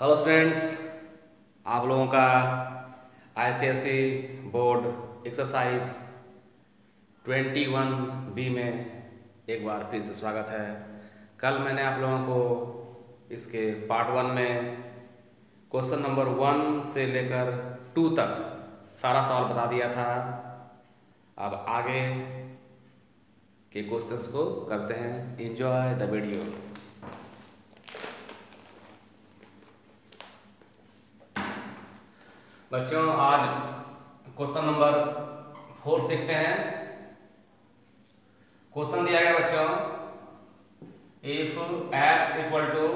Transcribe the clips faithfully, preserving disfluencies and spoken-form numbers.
Hello students, आप लोगों का I C S E board exercise twenty one B में एक बार फिर से स्वागत है। कल मैंने आप लोगों को इसके पार्ट वन में क्वेश्चन नंबर वन से लेकर टू तक सारा सवाल बता दिया था। अब आगे के क्वेश्चंस को करते हैं। Enjoy the video. बच्चों, आज क्वेश्चन नंबर फोर सीखते हैं। क्वेश्चन दिया गया बच्चों, if x equal to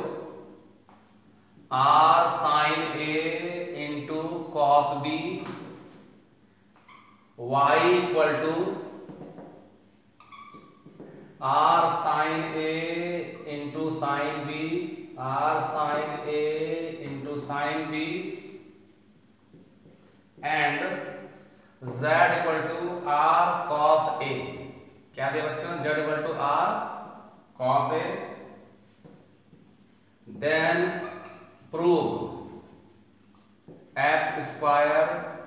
R sine A into cos B, Y equal to R sine A into sine B, R sine A into sine B and z equal to R cos A. क्या दिया बच्चों? z equal to R cos A. Then prove X square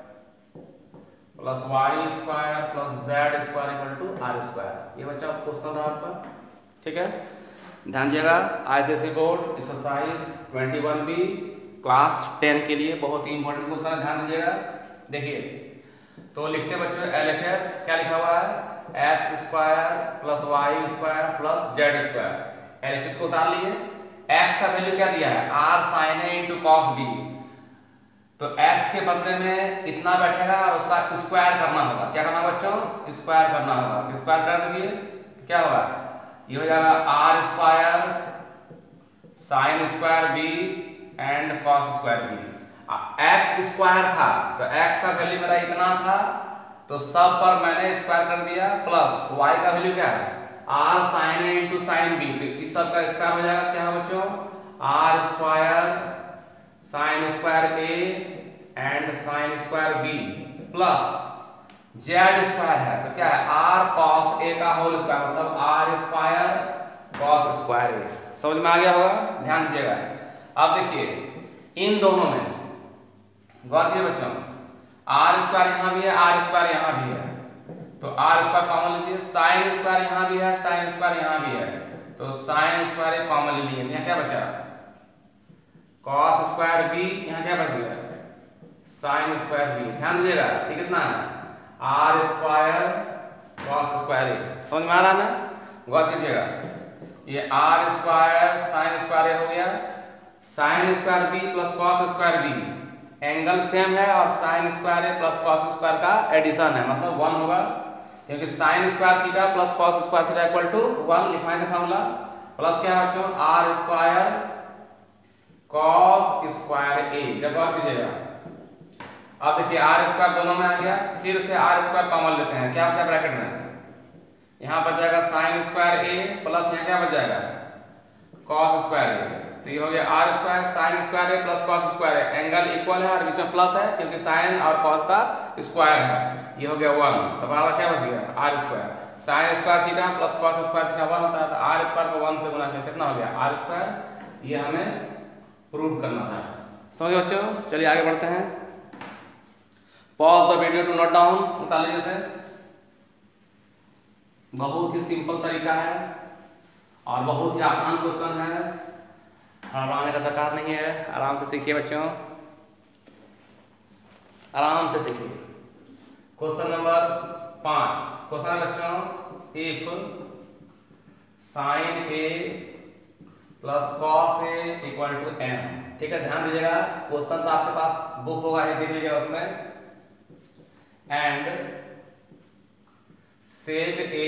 plus Y square plus Z square equal to R square. ये बच्चा question रहा आपका, ठीक है। ध्यान दीजिएगा, I C S E board exercise twenty one B class ten के लिए बहुत ही इंपॉर्टेंट क्वेश्चन है। ध्यान दीजिएगा, देखिए तो लिखते हैं बच्चों एल एच एस। क्या लिखा हुआ है? X square plus Y square plus Z square. L H S को उतार लिए। एक्स का वैल्यू क्या दिया है? R sine A into cos B. तो एक्स के बदले में इतना बैठेगा और उसका स्क्वायर करना होगा। क्या करना बच्चों? स्क्वायर करना होगा। तो स्क्वायर कर दीजिए, तो क्या होगा? ये हो जाएगा R square sine square B and cos square B. X square था तो एक्स का वैल्यू मेरा इतना था, तो सब पर मैंने स्क्वायर कर दिया, प्लस वाई का वैल्यू क्या है? R sine A into sine B. तो इस सब का स्क्वायर हो जाएगा। क्या है बच्चों? R square sine square A and sine square B plus Z square है तो क्या है? आर कॉस ए का होल स्क्वायर, मतलब R square cos square A. समझ में आ गया होगा? ध्यान दीजिएगा। अब देखिए इन दोनों में गौर कीजिए बच्चों, आर स्क्वायर यहाँ भी है, आर स्क्वायर यहाँ भी है, तो आर स्क्वायर कॉमन लीजिए। साइन स्क्वायर यहाँ भी है, साइन स्क्वायर यहाँ भी है, तो साइन स्क्वायर कॉमन ले लिए। यहाँ क्या बचा? Cos square B. यहाँ क्या बच गया? Sine square B. ध्यान दीजिएगा, ये कितना है? R square cos square A. समझ में आ रहा है ना? गौर कीजिएगा, ये आर स्क्वायर साइन स्क्वायर हो गया, sine square B plus cos square B, angle same है और साइन स्क्वायर है प्लस कॉस स्क्वायर का एडिशन है, मतलब वन होगा, क्योंकि sine square theta plus cos square theta equal to one लिखवाएं थे फॉर्मूला। प्लस क्या है बच्चों? R square cos square A. जब और कीजिएगा, अब देखिए आर स्क्वायर दोनों में आ गया, फिर से आर स्क्वायर कॉमन लेते हैं। क्या बचा ब्रैकेट में? यहाँ बच जाएगा साइन स्क्वायर ए प्लस यहाँ क्या बच जाएगा? Cos square A. तो ये हो गया आर स्क्वायर साइन स्क्वायर है प्लस कॉस स्क्वायर है, एंगल इक्वल है और बीच में प्लस है क्योंकि साइन और कॉस का स्क्वायर है। ये हो गया वन, तो बराबर क्या बच गया? R square sine square theta plus cos square theta one होता है, तो आर स्क्वायर को वन से गुना किया, कितना हो गया? R square. ये हमें प्रूव करना था। समझ बच्चों? चलिए आगे बढ़ते हैं। Pause the video to note down. उतार लीजिए से। बहुत ही सिंपल तरीका है और बहुत ही आसान क्वेश्चन है, घबराने का दरकार नहीं है। आराम से सीखिए बच्चों, आराम से सीखिए। क्वेश्चन नंबर पांच। क्वेश्चन है बच्चों, if sine A plus cos A equal to M. ठीक है, ध्यान दीजिएगा। क्वेश्चन तो आपके पास बुक होगा, ये देख लीजिएगा उसमें। And sec A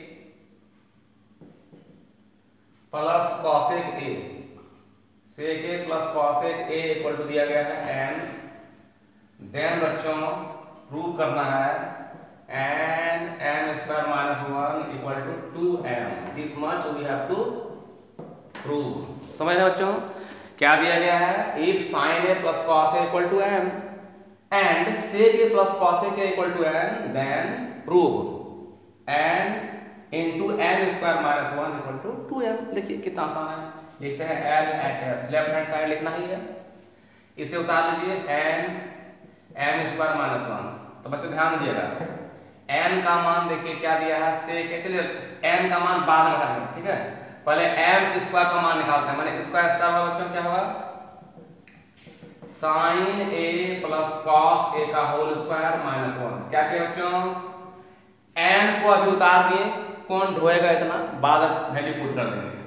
plus cosec A, sec A plus cosec A equal to दिया गया है एन। देन बच्चों प्रूव करना है N M square minus one equal to two M. This much we have to prove. समझ रहे बच्चों? क्या दिया गया है? If sine A plus cos A equal to M and sec A plus cosec A equal to N, then prove N into M square minus one equal to two M. देखिए कितना आसान है। लिखते हैं L H S, left hand side लिखना ही है। इसे उतार लीजिए N N square minus one. तो बच्चों ध्यान दीजिएगा, एन का मान देखिए क्या दिया है सेक ए, चलिए एन का मान बाद में रखेंगे, ठीक है। पहले एम स्क्वायर का मान निकालते हैं, मैंने स्क्वायर स्क्वायर होगा बच्चों क्या होगा, sine A plus cos A का होल स्क्वायर माइनस वन। क्या किया बच्चों, एन को अभी उतार दिए, कौन ढोएगा इतना, बाद वैल्यू पुट कर देंगे।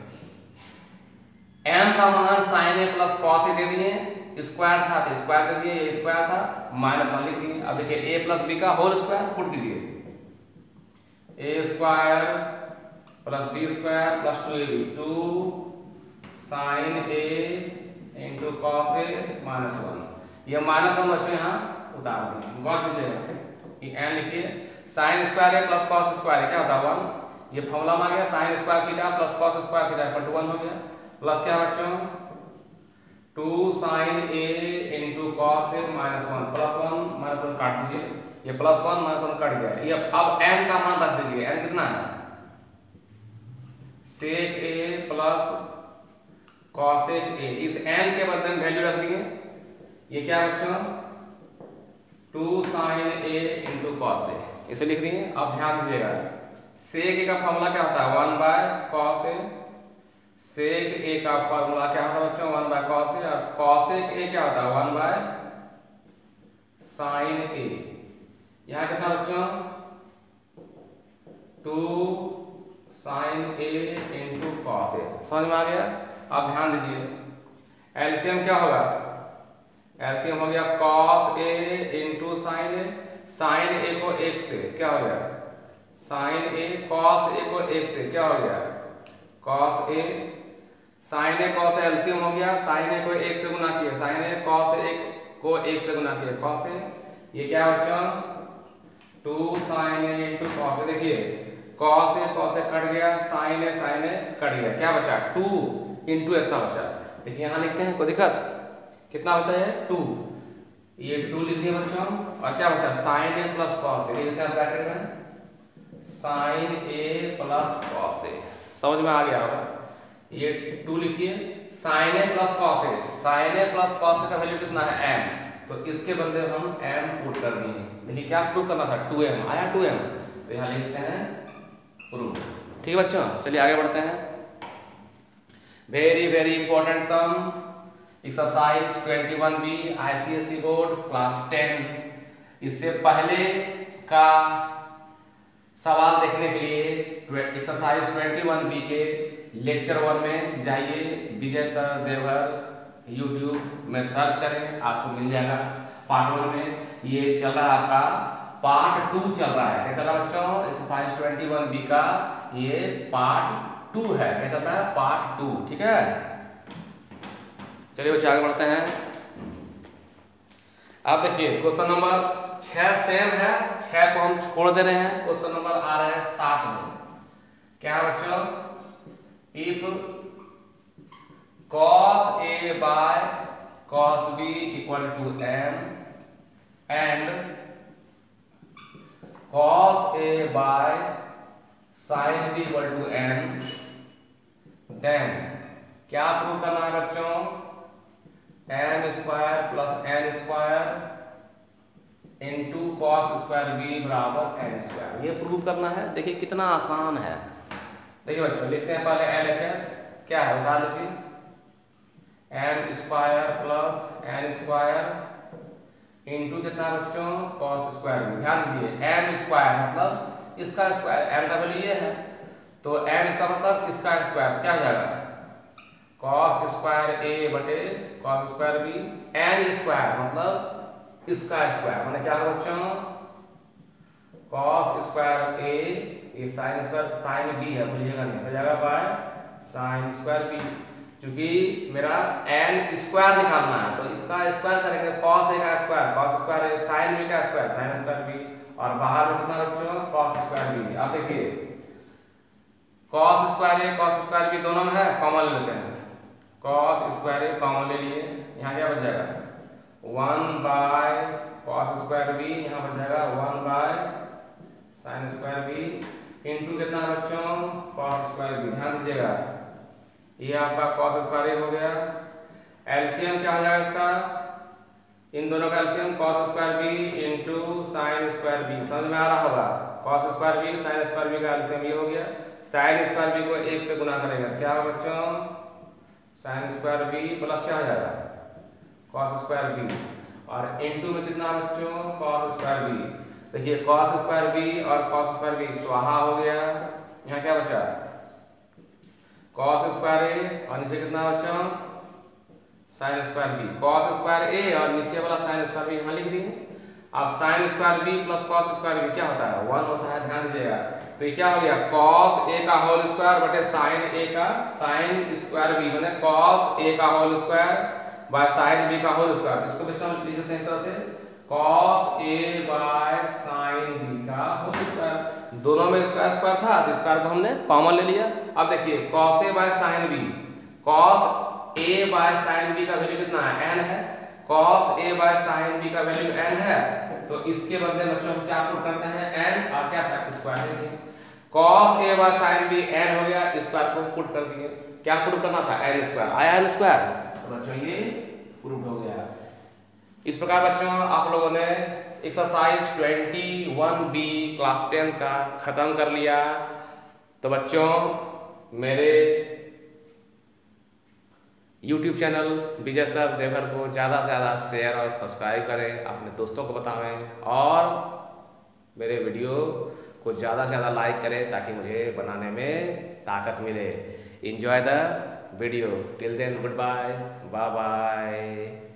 एम का मान sine A plus cos A दे दिए, स्क्वायर था तो स्क्वायर दे दिए, ये स्क्वायर था माइनस वन लिख दिए। अब देखिए ए प्लस बी का होल स्क्वायर पुट कीजिए, A square plus B square plus two A B, two sine A into cos A minus one. ये माइनस वन बच्चों यहाँ उतार दें, गौर कीजिएगा। एन लिखिए, साइन स्क्वायर है प्लस कॉस स्क्वायर है क्या होता है वन। ये फॉर्मूला में आ गया, sine square theta plus cos square theta equal to one हो गया। प्लस क्या बच्चों, two sine A into cos A minus one, plus one minus one काट दीजिए, ये प्लस वन माइनस वन कट गया। ये अब एन का मान रख दीजिए, एन कितना है, सेक ए प्लस कॉसेक ए। इस एन के बदले में वैल्यू रख दिए, ये क्या बच्चों, two sine A into cos A, इसे लिख दिए। अब ध्यान दीजिएगा, सेक ए का फॉर्मूला क्या होता है, one by cos A. Sec A का फॉर्मूला क्या होता है बच्चों, वन बाय कॉस ए, और कॉसेक ए क्या होता है, वन बाय साइन ए। यहाँ कितना बच्चों, two sine A into cos A, समझ में आ गया। अब ध्यान दीजिए, एलसीएम क्या होगा, एलसीएम हो गया cos A into sine A. Sine A को एक से क्या हो गया, साइन ए, कॉस ए को एक से क्या हो गया, cos A. Sine A cos A LCM हो गया, साइन ए को एक से गुना किया, साइन ए कॉस ए को एक से गुना किया, कॉस ए। ये क्या बच्चों, two sine A into cos A. देखिए कॉस ए कॉस ए कट गया, साइन ए साइन ए कट गया, क्या बचा, टू इंटू इतना बचा। देखिए यहाँ लिखते हैं, कोई दिक्कत, कितना बचा है, टू, ये टू लिख दिया बच्चों। और क्या बचा, sine A plus cos A, लिखते हैं ब्रैकेट में, sine A plus cos A, समझ में आ गया होगा। ये टू लिखिए, sine A plus cos A, sine A plus cos A का वैल्यू कितना है एम, तो इसके बदले हम एम पुट कर दिए। देखिए क्या प्रूव करना था, टू एम आया, टू एम, तो यहाँ लिखते हैं प्रूव। ठीक है बच्चों, चलिए आगे बढ़ते हैं। Very very important sum, exercise twenty one B ICSE board class ten. इससे पहले का सवाल देखने के लिए एक्सरसाइज ट्वेंटी वन बी के लेक्चर वन में जाइए, विजय सर देवघर यूट्यूब में सर्च करें, आपको मिल जाएगा। पार्ट वन में ये चल रहा है आपका, पार्ट टू चल रहा है। क्या चल रहा है बच्चों, एक्सरसाइज ट्वेंटी वन बी का ये पार्ट टू है। क्या चल रहा है, पार्ट टू, ठीक है। चलिए बच्चे आगे बढ़ते हैं। अब देखिए क्वेश्चन नंबर छह सेम है, छह को हम छोड़ दे रहे हैं, क्वेश्चन नंबर आ रहा है सात में। क्या है बच्चों, if cos a by cos b equal to m and cos a by sin b equal to m, then क्या प्रूव करना है बच्चों, m square plus n square into cos square B बराबर एन स्क्वायर, ये प्रूव करना है। देखिए कितना आसान है। देखिए बच्चों लिखते हैं पहले एल एच एस, क्या है बता लीजिए, N square plus N square into कितना बच्चों, कॉस स्क्वायर बी। ध्यान दीजिए एम स्क्वायर मतलब इसका स्क्वायर, एम का वैल्यू ये है, तो एम इसका मतलब इसका स्क्वायर, क्या हो जाएगा, कॉस स्क्वायर ए बटे cos square B. N square मतलब इसका स्क्वायर, मैंने क्या है बच्चों, कॉस स्क्वायर ए, ये साइन स्क्वायर, साइन बी है भूलिएगा नहीं, हो जाएगा बाय साइन स्क्वायर बी। क्योंकि मेरा एन स्क्वायर निकालना है तो इसका स्क्वायर करेंगे, कॉस ए का square cos square A, sine B का स्क्वायर साइन स्क्वायर बी, और बाहर में कितना बच्चों, कॉस स्क्वायर बी। अब देखिए cos square A cos square B दोनों में है, कॉमन ले लेते हैं, कॉस स्क्वायर ए कॉमन ले लिए, यहाँ क्या बच जाएगा, one by cos square B, यहाँ बच जाएगा one by sine square B into कितना बच्चों, कॉस स्क्वायर बी। ध्यान दीजिएगा ये आपका कॉस स्क्वायर ए हो गया, एलसीएम क्या हो जाएगा इसका, इन दोनों का LCM cos square B into sine square B, समझ में आ रहा होगा। cos square B sine square B का एलसीएम ये हो गया। साइन स्क्वायर बी को एक से गुना करेंगे तो क्या होगा बच्चों, साइन स्क्वायर बी प्लस क्या हो जाएगा cos स्क्वायर बी, और इंटू में कितना बच्चों cos स्क्वायर बी। देखिए cos स्क्वायर बी और cos स्क्वायर बी स्वाहा हो गया, यहाँ क्या बचा cos स्क्वायर ए और नीचे कितना बच्चों sine square B, cos square A और नीचे वाला साइन स्क्वायर बी यहाँ लिख दिए। अब sine square B plus cos square B क्या होता है वन होता है, ध्यान दीजिएगा। तो ये क्या हो गया cos ए का होल स्क्वायर बटे साइन ए का साइन स्क्वायर बी, मतलब cos ए का whole square by sine B का होल स्क्वायर। इसको बच्चों लिख देते हैं इस तरह से cos A by sine B का होल स्क्वायर। दोनों में स्क्वायर स्क्वायर था तो स्क्वायर को हमने कॉमन ले लिया। अब देखिए cos A by sine B, cos A by sine B का वैल्यू कितना है n है, cos A by sine B का वैल्यू n है, तो इसके बदले बच्चों हम क्या पुट करते हैं n और क्या था स्क्वायर लेंगे। cos A by sine B n हो गया, स्क्वायर को पुट कर दिए। क्या पुट करना था n स्क्वायर, आया n स्क्वायर, तो बच्चों ये प्रूव हो गया। इस प्रकार बच्चों आप लोगों ने exercise twenty one B class ten का खत्म कर लिया। तो बच्चों मेरे YouTube channel Vijay sir Deoghar को ज़्यादा से ज़्यादा शेयर और सब्सक्राइब करें, अपने दोस्तों को बताएं और मेरे वीडियो को ज़्यादा से ज़्यादा लाइक करें ताकि मुझे बनाने में ताकत मिले। Enjoy the video, till then good bye, bye bye.